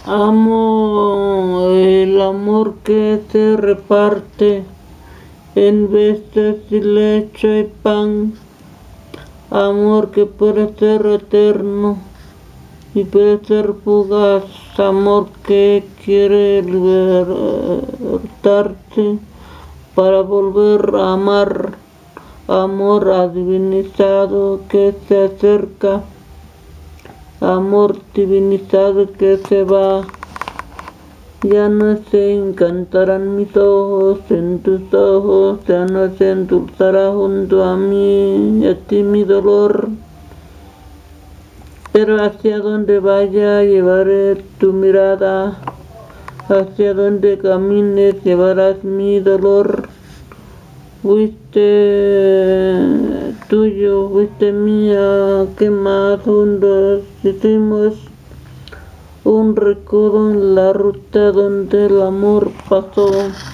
Amo el amor que se reparte en veces y leche y pan, amor que puede ser eterno y puede ser fugaz, amor que quiere libertarse para volver a amar, amor divinizado que se acerca, amor divinizado que se va. Ya no se encantarán mis ojos en tus ojos, ya no se endulzará junto a mí, a ti mi dolor. Pero hacia donde vaya llevaré tu mirada, hacia donde camines llevarás mi dolor. Fuiste tuyo, fuiste mía, que más juntos hicimos un recodo en la ruta donde el amor pasó.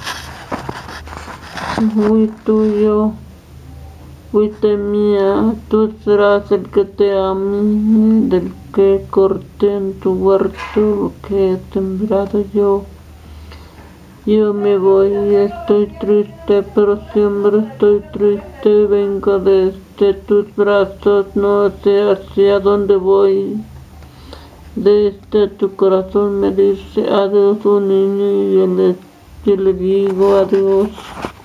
Fui tuyo, fuiste mía, tú serás el que te amé, del que corté en tu huerto lo que he sembrado yo. Yo me voy, estoy triste, pero siempre estoy triste, vengo desde tus brazos, no sé hacia dónde voy. Desde tu corazón me dice adiós un niño y yo le digo adiós.